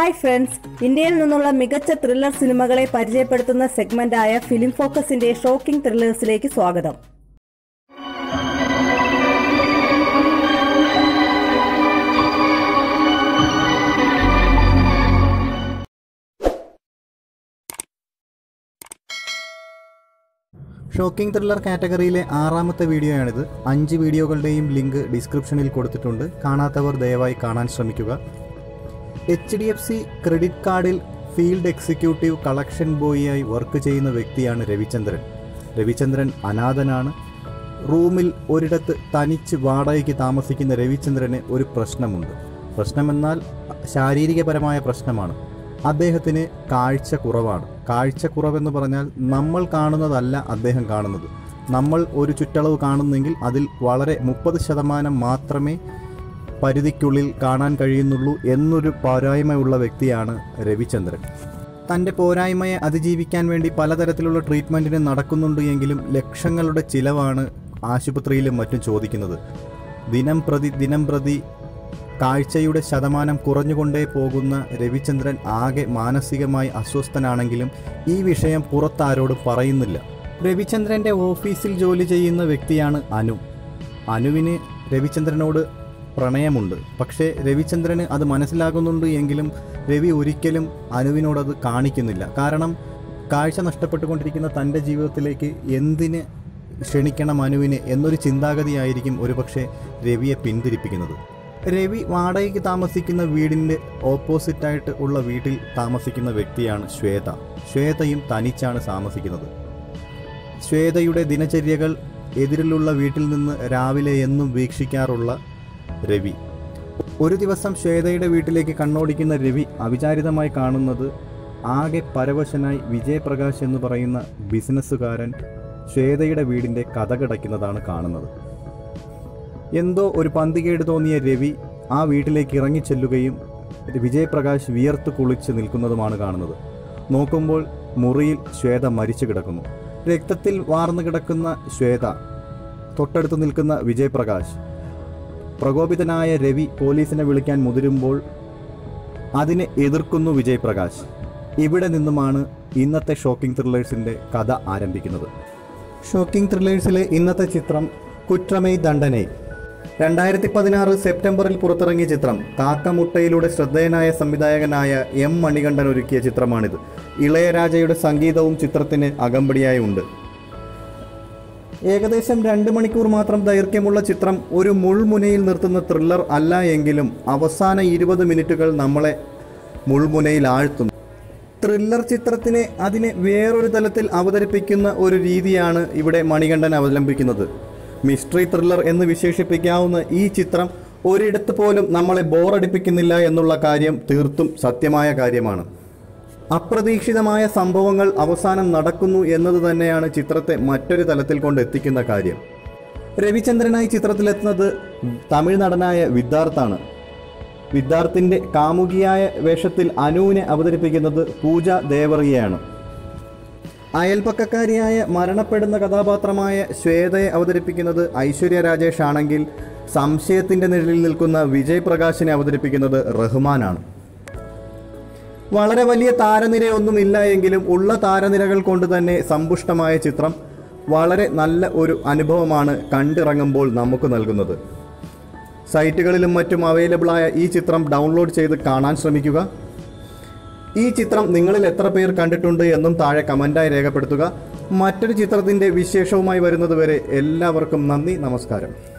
Hi friends, ഇന്ത്യയിൽ നിന്നുള്ള മികച്ച ത്രില്ലർ സിനിമകളെ പരിചയപ്പെടുത്തുന്ന സെഗ്മെന്റായ ഫിലിം ഫോക്കസിന്റെ ഷോക്കിംഗ് ത്രില്ലേഴ്സിലേക്ക് സ്വാഗതം. ഷോക്കിംഗ് ത്രില്ലർ കാറ്റഗറിയിലെ 6ാമത്തെ വീഡിയോയാണിത്. 5 വീഡിയോകളുടെയും ലിങ്ക് ഡിസ്ക്രിപ്ഷനിൽ കൊടുത്തിട്ടുണ്ട്. കാണാത്തവർ ദയവായി കാണാൻ ശ്രമിക്കുക. HDFC ക്രെഡിറ്റ് കാർഡിൽ ഫീൽഡ് എക്സിക്യൂട്ടീവ് കളക്ഷൻ ബോയിയായി വർക്ക് ചെയ്യുന്ന വ്യക്തിയാണ് രവിചന്ദ്രൻ. രവിചന്ദ്രൻ അനാഥനാണ്. റൂമിൽ ഒരിടത്ത് തനിച്ച് വാടകയ്ക്ക് താമസിക്കുന്ന രവിചന്ദ്രന് ഒരു പ്രശ്നമുണ്ട്. പ്രശ്നമെന്നാൽ ശാരീരികപരമായ പ്രശ്നമാണ്. അദ്ദേഹത്തിന് കാഴ്ച കുറവാണ്. കാഴ്ച കുറവെന്ന് പറഞ്ഞാൽ നമ്മൾ കാണുന്നതല്ല അദ്ദേഹം കാണുന്നത്. നമ്മൾ ഒരു ചുറ്റളവ് കാണുന്നെങ്കിൽ അതിൽ വളരെ 30% മാത്രമേ പരിധിക്കുള്ളിൽ കാണാൻ കഴിയുന്നുള്ളൂ എന്നൊരു പോരായ്മയുള്ള വ്യക്തിയാണ് രവിചന്ദ്രൻ. തൻ്റെ പോരായ്മയെ അതിജീവിക്കാൻ വേണ്ടി പലതരത്തിലുള്ള ട്രീറ്റ്മെൻറ്റിന് നടക്കുന്നുണ്ട് എങ്കിലും ലക്ഷങ്ങളുടെ ചിലവാണ് ആശുപത്രിയിലും മറ്റും ചോദിക്കുന്നത്. ദിനം പ്രതി കാഴ്ചയുടെ ശതമാനം കുറഞ്ഞുകൊണ്ടേ പോകുന്ന രവിചന്ദ്രൻ ആകെ മാനസികമായി അസ്വസ്ഥനാണെങ്കിലും ഈ വിഷയം പുറത്താരോടും പറയുന്നില്ല. രവിചന്ദ്രൻ്റെ ഓഫീസിൽ ജോലി ചെയ്യുന്ന വ്യക്തിയാണ് അനു. അനുവിന് രവിചന്ദ്രനോട് പ്രണയമുണ്ട്. പക്ഷേ രവിചന്ദ്രന് അത് മനസ്സിലാകുന്നുണ്ട് എങ്കിലും രവി ഒരിക്കലും അനുവിനോടത് കാണിക്കുന്നില്ല. കാരണം കാഴ്ച നഷ്ടപ്പെട്ടുകൊണ്ടിരിക്കുന്ന തൻ്റെ ജീവിതത്തിലേക്ക് എന്തിന് ക്ഷണിക്കണം അനുവിനെ എന്നൊരു ചിന്താഗതിയായിരിക്കും ഒരുപക്ഷെ രവിയെ പിന്തിരിപ്പിക്കുന്നത്. രവി വാടകയ്ക്ക് താമസിക്കുന്ന വീടിൻ്റെ ഓപ്പോസിറ്റായിട്ട് ഉള്ള വീട്ടിൽ താമസിക്കുന്ന വ്യക്തിയാണ് ശ്വേത. ശ്വേതയും തനിച്ചാണ് താമസിക്കുന്നത്. ശ്വേതയുടെ ദിനചര്യകൾ എതിരിലുള്ള വീട്ടിൽ നിന്ന് രാവിലെ എന്നും വീക്ഷിക്കാറുള്ള രവി. ഒരു ദിവസം ശ്വേതയുടെ വീട്ടിലേക്ക് കണ്ണോടിക്കുന്ന രവി അവിചാരിതമായി കാണുന്നത് ആകെ പരവശനായി വിജയപ്രകാശ് എന്ന് പറയുന്ന ബിസിനസ്സുകാരൻ ശ്വേതയുടെ വീടിൻ്റെ കതകടയ്ക്കുന്നതാണ് കാണുന്നത്. എന്തോ ഒരു പന്തികേട് തോന്നിയ രവി ആ വീട്ടിലേക്ക് ഇറങ്ങിച്ചെല്ലുകയും വിജയപ്രകാശ് വിയർത്ത് കുളിച്ച് നിൽക്കുന്നതുമാണ് കാണുന്നത്. നോക്കുമ്പോൾ മുറിയിൽ ശ്വേത മരിച്ചു കിടക്കുന്നു. രക്തത്തിൽ വാർന്നു കിടക്കുന്ന ശ്വേത, തൊട്ടടുത്ത് നിൽക്കുന്ന വിജയപ്രകാശ്. പ്രകോപിതനായ രവി പോലീസിനെ വിളിക്കാൻ മുതിരുമ്പോൾ അതിനെ എതിർക്കുന്നു വിജയപ്രകാശ്. ഇവിടെ നിന്നുമാണ് ഇന്നത്തെ ഷോക്കിംഗ് ത്രില്ലേഴ്സിൻ്റെ കഥ ആരംഭിക്കുന്നത്. ഷോക്കിംഗ് ത്രില്ലേഴ്സിലെ ഇന്നത്തെ ചിത്രം കുട്രമൈ തണ്ടനൈ. 2016 സെപ്റ്റംബറിൽ പുറത്തിറങ്ങിയ ചിത്രം. കാക്കമുട്ടയിലൂടെ ശ്രദ്ധേയനായ സംവിധായകനായ M. മണികണ്ഠൻ ഒരുക്കിയ ചിത്രമാണിത്. ഇളയരാജയുടെ സംഗീതവും ചിത്രത്തിന് അകമ്പടിയായി ഉണ്ട്. ഏകദേശം 2 മണിക്കൂർ മാത്രം ദൈർഘ്യമുള്ള ചിത്രം ഒരു മുൾമുനയിൽ നിർത്തുന്ന ത്രില്ലർ അല്ല എങ്കിലും അവസാന 20 മിനിറ്റുകൾ നമ്മളെ മുൾമുനയിൽ ആഴ്ത്തുന്നു. ത്രില്ലർ ചിത്രത്തിനെ അതിനെ വേറൊരു തലത്തിൽ അവതരിപ്പിക്കുന്ന ഒരു രീതിയാണ് ഇവിടെ മണികണ്ഠൻ അവലംബിക്കുന്നത്. മിസ്റ്ററി ത്രില്ലർ എന്ന് വിശേഷിപ്പിക്കാവുന്ന ഈ ചിത്രം ഒരിടത്ത് പോലും നമ്മളെ ബോറടിപ്പിക്കുന്നില്ല എന്നുള്ള കാര്യം തീർത്തും സത്യമായ കാര്യമാണ്. അപ്രതീക്ഷിതമായ സംഭവങ്ങൾ അവസാനം നടക്കുന്നു എന്നത് തന്നെയാണ് ചിത്രത്തെ മറ്റൊരു തലത്തിൽ കൊണ്ടെത്തിക്കുന്ന കാര്യം. രവിചന്ദ്രനായി ചിത്രത്തിലെത്തുന്നത് തമിഴ് നടനായ വിദ്ധാർത്താണ്. വിദ്ധാർത്ഥിൻ്റെ കാമുകിയായ വേഷത്തിൽ അനുവിനെ അവതരിപ്പിക്കുന്നത് പൂജ ദേവറിയയാണ്. അയൽപക്കക്കാരിയായ മരണപ്പെടുന്ന കഥാപാത്രമായ ശ്വേതയെ അവതരിപ്പിക്കുന്നത് ഐശ്വര്യ രാജേഷ് ആണെങ്കിൽ സംശയത്തിൻ്റെ നിഴലിൽ നിൽക്കുന്ന വിജയ് പ്രകാശിനെ അവതരിപ്പിക്കുന്നത് റഹ്മാനാണ്. വളരെ വലിയ താരനിരയൊന്നും ഇല്ല എങ്കിലും ഉള്ള താരനിരകൾ കൊണ്ട് തന്നെ സമ്പുഷ്ടമായ ചിത്രം വളരെ നല്ല ഒരു അനുഭവമാണ് കണ്ടിറങ്ങുമ്പോൾ നമുക്ക് നൽകുന്നത്. സൈറ്റുകളിലും മറ്റും അവൈലബിളായ ഈ ചിത്രം ഡൗൺലോഡ് ചെയ്ത് കാണാൻ ശ്രമിക്കുക. ഈ ചിത്രം നിങ്ങളിൽ എത്ര പേർ കണ്ടിട്ടുണ്ട് എന്നും താഴെ കമൻറ്റായി രേഖപ്പെടുത്തുക. മറ്റൊരു ചിത്രത്തിൻ്റെ വിശേഷവുമായി വരുന്നതുവരെ എല്ലാവർക്കും നന്ദി, നമസ്കാരം.